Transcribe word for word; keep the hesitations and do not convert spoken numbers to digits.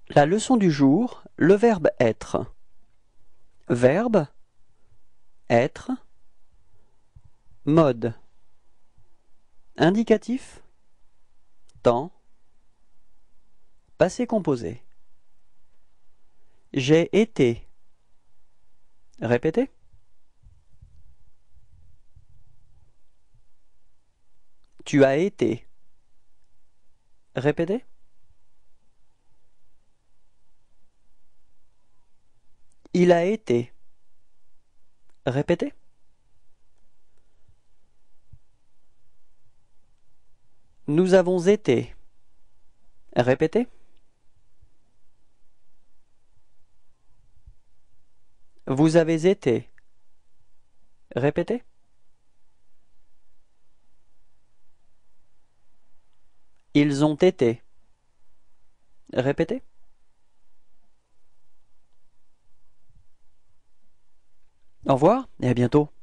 La leçon du jour, le verbe être. Verbe, être, mode. Indicatif, temps, passé composé. J'ai été. Répétez. Tu as été. Répétez. Il a été. Répétez. Nous avons été. Répétez. Vous avez été. Répétez. Ils ont été. Répétez. Au revoir et à bientôt.